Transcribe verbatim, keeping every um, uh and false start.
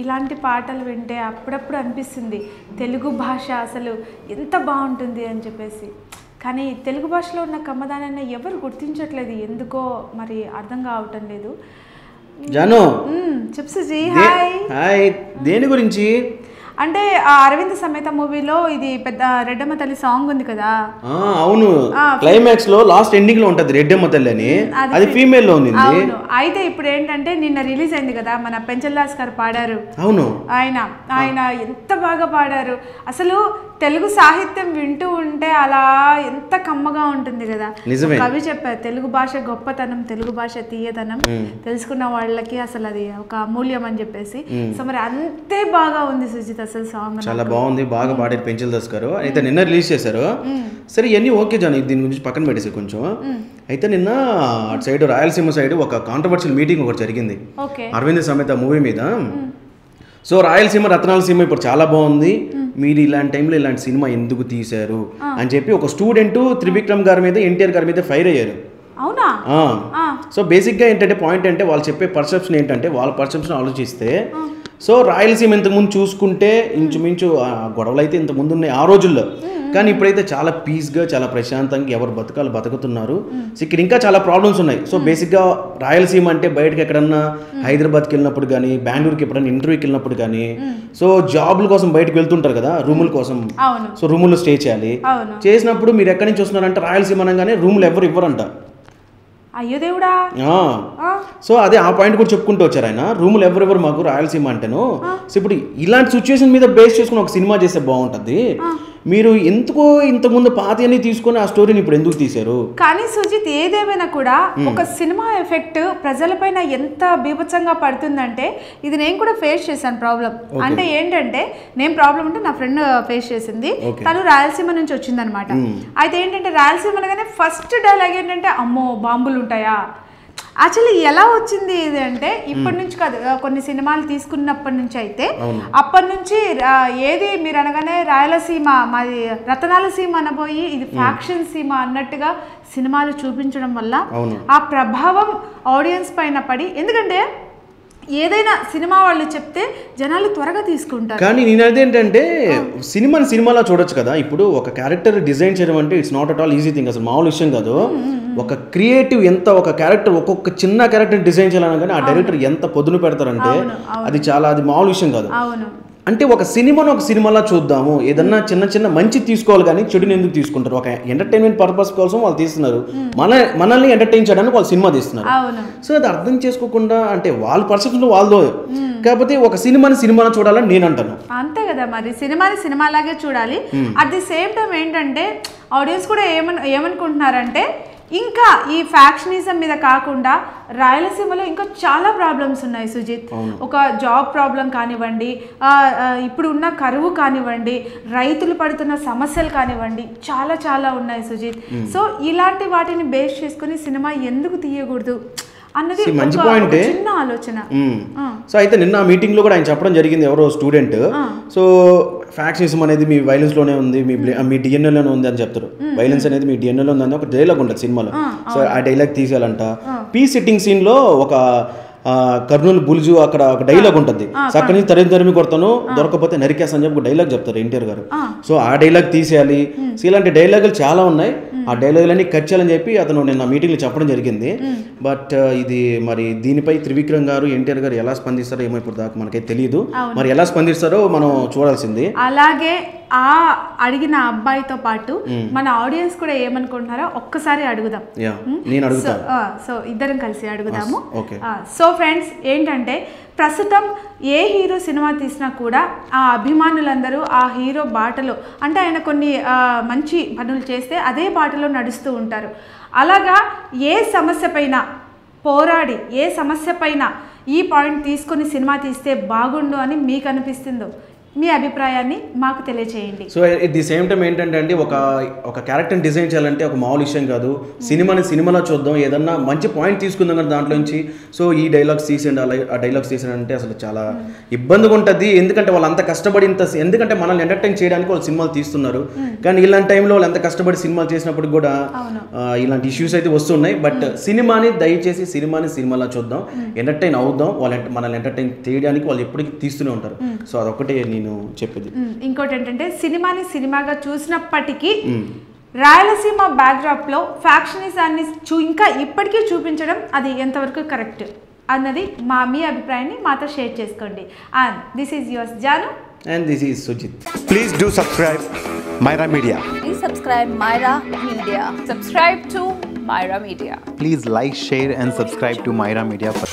ఇలాంటి పాటలు వింటే అప్పుడప్పుడు అనిపిస్తుంది తెలుగు భాష అసలు ఎంత బాగుంటుంది అని చెప్పేసి. కానీ తెలుగు భాషలో ఉన్న కమ్మదానాన్ని ఎవరు గుర్తించట్లేదు, ఎందుకో మరి అర్థం కావటం లేదు. జాను చెప్పు సుజీ. Hi hi. దేని గురించి అంటే ఆ అరవింద్ సమేత మూవీలో ఇది పెద్ద రెడ్డమ్మ తల్లి సాంగ్ ఉంది కదా. అవును, క్లైమాక్స్ లో లాస్ట్ ఎండింగ్ లో ఉంటది రెడ్డమ్మ తల్లి అని, అది ఫీమేల్ లో ఉంది. అవును. అయితే ఇప్పుడు ఏంటంటే నిన్న రిలీజ్ అయింది కదా, మన పెంచల్ దాస్ గారు పాడారు. అవును, ఆయన ఆయన ఎంత బాగా పాడారు అసలు. తెలుగు సాహిత్యం వింటూ ఉంటే అలా ఎంత కమ్మగా ఉంటుంది కదా. కవి చెప్పారు తెలుగు భాష గొప్పతనం, తెలుగు భాష తీయదనం, తెలుసుకున్న వాళ్ళకి అసలు అది ఒక అమూల్యం అని చెప్పేసి. సో మరి అంతే బాగా ఉంది సుజిత్ అసలు సాంగ్. చాలా బాగుంది, బాగా పాడారు పెంచల్ దాస్ గారు. అయితే నిన్న రిలీజ్ చేశారు. సరే ఇవన్నీ ఓకే జాను, దీని గురించి పక్కన పెట్టేసి కొంచెం. అయితే నిన్న అటు సైడ్ రాయలసీమ సైడ్ ఒక కాంట్రవర్షియల్ మీటింగ్ ఒకటి జరిగింది అరవింద్ సమేత మూవీ మీద. సో రాయలసీమ రత్నాలసీమ ఇప్పుడు చాలా బాగుంది, మీరు ఇలాంటి టైంలో ఇలాంటి సినిమా ఎందుకు తీశారు అని చెప్పి ఒక స్టూడెంట్ త్రివిక్రమ్ గారి మీద ఎన్టీఆర్ గారి మీద ఫైర్ అయ్యారు. అవునా? సో బేసిక్గా ఏంటంటే పాయింట్ అంటే వాళ్ళు చెప్పే పర్సెప్షన్ ఏంటంటే, వాళ్ళ పర్సెప్షన్ ఆలోచిస్తే సో రాయలసీమ ఇంతకుముందు చూసుకుంటే ఇంచుమించు గొడవలు అయితే ఇంతకుముందు ఉన్నాయి ఆ రోజుల్లో, కానీ ఇప్పుడైతే చాలా పీస్గా చాలా ప్రశాంతంగా ఎవరు బతకాలు బతుకుతున్నారు. సో ఇక్కడ ఇంకా చాలా ప్రాబ్లమ్స్ ఉన్నాయి. సో బేసిక్గా రాయలసీమ అంటే బయటకు ఎక్కడన్నా హైదరాబాద్కి వెళ్ళినప్పుడు కానీ, బెంగళూరుకి ఎప్పుడన్నా ఇంటర్వ్యూకి వెళ్ళినప్పుడు కానీ, సో జాబ్ల కోసం బయటకు వెళ్తుంటారు కదా రూముల కోసం. సో రూముల్లో స్టే చేయాలి. చేసినప్పుడు మీరు ఎక్కడి నుంచి వస్తున్నారంటే రాయలసీమ అనగానే రూములు ఎవరు ఇవ్వరంట. అయ్యో దేవుడా. సో అదే ఆ పాయింట్ కూడా చెప్పుకుంటూ వచ్చారు ఆయన, రూములు ఎవరెవరు మాకు రాయలసీమ అంటేను. సో ఇప్పుడు ఇలాంటి సిచ్యువేషన్ మీద బేస్ చేసుకుని ఒక సినిమా చేస్తే బాగుంటుంది. మీరు ఎందుకో ఇంతకుముందు పాత అన్ని తీసుకొని ఆ స్టోరీని ఇప్పుడు ఎందుకు తీశారు? కానీ సుజిత్ ఏదేమైనా కూడా ఒక సినిమా ఎఫెక్ట్ ప్రజలపైన ఎంత బీభత్సంగా పడుతుందంటే, ఇది నేను కూడా ఫేస్ చేశాను ప్రాబ్లం. అంటే ఏంటంటే నేను ప్రాబ్లం అంటే నా ఫ్రెండ్ ఫేస్ చేసింది, తను రాయలసీమ నుంచి వచ్చింది అనమాట. అయితే ఏంటంటే రాయలసీమ అనగానే ఫస్ట్ డైలాగ్ ఏంటంటే అమ్మో బాంబులు ఉంటాయా. యాక్చువల్లీ ఎలా వచ్చింది ఇది అంటే, ఇప్పటి నుంచి కాదు, కొన్ని సినిమాలు తీసుకున్నప్పటి నుంచి అయితే అప్పటి నుంచి ఏది మీరు అనగానే రాయలసీమ మాది రతనాల సీమ అనబోయి ఇది ఫ్యాక్షన్ సీమ అన్నట్టుగా సినిమాలు చూపించడం వల్ల ఆ ప్రభావం ఆడియన్స్ పైన పడి, ఎందుకంటే ఏదైనా సినిమా వాళ్ళు చెప్తే జనాలు త్వరగా తీసుకుంటారు. కానీ నేను అదేంటంటే సినిమాని సినిమాలో చూడొచ్చు కదా. ఇప్పుడు ఒక క్యారెక్టర్ డిజైన్ చేయడం అంటే it's not at all easy thing, అసలు మామూలు విషయం కాదు. ఒక క్రియేటివ్ ఎంత ఒక క్యారెక్టర్ ఒక్కొక్క చిన్న క్యారెక్టర్ డిజైన్ చేయాలన్నా కానీ ఆ డైరెక్టర్ ఎంత పొద్దున పెడతారంటే అది చాలా, అది మామూలు విషయం కాదు. అంటే ఒక సినిమాను ఒక సినిమాలా చూద్దాము, ఏదన్నా చిన్న చిన్న మంచి తీసుకోవాలి కానీ చెడుని ఎందుకు తీసుకుంటారు? ఒక ఎంటర్టైన్మెంట్ పర్పస్ కోసం వాళ్ళు తీస్తున్నారు, మన మనల్ని ఎంటర్టైన్ చేయడానికి వాళ్ళు సినిమా తీస్తున్నారు. సో అది అర్థం చేసుకోకుండా అంటే వాళ్ళ పర్సెప్షన్ వాళ్ళదో, కాకపోతే ఒక సినిమాని సినిమాను చూడాలని నేను అంటాను. అంతే కదా, మరి సినిమాని సినిమాలాగే చూడాలి. అట్ ది సేమ్ టైం ఏంటంటే ఆడియన్స్ కూడా ఏమను ఏమనుకుంటున్నారంటే, ఇంకా ఈ ఫ్యాక్షనిజం మీద కాకుండా రాయలసీమలో ఇంకా చాలా ప్రాబ్లమ్స్ ఉన్నాయి సుజిత్. ఒక జాబ్ ప్రాబ్లం కానివ్వండి, ఇప్పుడు ఉన్న కరువు కానివ్వండి, రైతులు పడుతున్న సమస్యలు కానివ్వండి, చాలా చాలా ఉన్నాయి సుజిత్. సో ఇలాంటి వాటిని బేస్ చేసుకుని సినిమా ఎందుకు తీయకూడదు అన్నది మంచి పాయింట్, చిన్న ఆలోచన. సో అయితే నిన్న మీటింగ్ లో కూడా ఆయన చెప్పడం జరిగింది, ఎవరో స్టూడెంట్, సో ఫ్యాక్షనిజం అనేది మీ వైలెన్స్ లోనే ఉంది, మీ మీ డిఎన్ఏలోనే ఉంది అని చెప్తారు. వైలెన్స్ అనేది మీ డిఎన్ఏలో ఉంది అని ఒక డైలాగ్ ఉంటుంది సినిమాలో. సో ఆ డైలాగ్ తీసేయాలంట. పీ సిట్టింగ్ సీన్ లో ఒక కర్నూలు బుల్జు అక్కడ ఒక డైలాగ్ ఉంటుంది, అక్కడి నుంచి తరిమి తరిమి కొడతాను దొరకపోతే నరికేస్తా అని చెప్పి ఒక డైలాగ్ చెప్తారు ఎన్టీఆర్ గారు. సో ఆ డైలాగ్ తీసేయాలి. సో ఇలాంటి డైలాగులు చాలా ఉన్నాయి, ఆ డైలాగులన్నీ కట్ చేయాలని చెప్పి అతను నిన్న మీటింగ్లో చెప్పడం జరిగింది. బట్ ఇది మరి దీనిపై త్రివిక్రమ్ గారు ఎన్టీఆర్ గారు ఎలా స్పందిస్తారో ఏమో ఇప్పుడు దాకా మనకైతే తెలియదు. మరి ఎలా స్పందిస్తారో మనం చూడాల్సింది. అలాగే ఆ అడిగిన అబ్బాయితో పాటు మన ఆడియన్స్ కూడా ఏమనుకుంటున్నారో ఒక్కసారి అడుగుదాం. నేను అడుగుతా, సో ఇద్దరం కలిసి అడుగుదాము. సో ఫ్రెండ్స్ ఏంటంటే, ప్రస్తుతం ఏ హీరో సినిమా తీసినా కూడా ఆ అభిమానులందరూ ఆ హీరో బాటలో, అంటే ఆయన కొన్ని మంచి పనులు చేస్తే అదే బాటలో నడుస్తూ ఉంటారు. అలాగా ఏ సమస్య పైన పోరాడి, ఏ సమస్య పైన ఈ పాయింట్ తీసుకొని సినిమా తీస్తే బాగుండు అని మీకు అనిపిస్తుందో మీ అభిప్రాయాన్ని మాకు తెలియచేయండి. So at the same time ఏంటంటే అండి ఒక ఒక క్యారెక్టర్ని డిజైన్ చేయాలంటే ఒక మామూలు విషయం కాదు. సినిమాని సినిమాలో చూద్దాం, ఏదన్నా మంచి పాయింట్ తీసుకుందాం కానీ దాంట్లో నుంచి సో ఈ డైలాగ్స్ తీసేయండి అలా ఆ డైలాగ్స్ తీసేయండి అంటే అసలు చాలా ఇబ్బందిగా ఉంటుంది. ఎందుకంటే వాళ్ళు అంత కష్టపడి ఇంత ఎందుకంటే మనల్ని ఎంటర్టైన్ చేయడానికి వాళ్ళు సినిమాలు తీస్తున్నారు. కానీ ఇలాంటి టైంలో వాళ్ళు ఎంత కష్టపడి సినిమాలు చేసినప్పుడు కూడా ఇలాంటి ఇష్యూస్ అయితే వస్తున్నాయి. బట్ సినిమాని దయచేసి సినిమాని సినిమాలో చూద్దాం, ఎంటర్టైన్ అవుదాం. వాళ్ళు మనల్ని ఎంటర్టైన్ చేయడానికి వాళ్ళు ఎప్పటికీ తీస్తూనే ఉంటారు. సో అదొకటే నేను చెప్పేది. ఇంకోటి ఏంటంటే సినిమాని సినిమాగా చూసినప్పటికీ రాయలసీమ బ్యాక్డ్రాప్ లో ఫ్యాక్షనిజాన్ని చూ ఇంకా ఇప్పటికీ చూపించడం అది ఎంతవరకు కరెక్ట్ అన్నది మా మీ అభిప్రాయాన్ని మాతో షేర్ చేసుకోండి. And this is yours Janu and this is Sujit. Please do subscribe Myra Media. Please subscribe Myra Media. Subscribe to Myra Media. Please like, share and subscribe to Myra Media for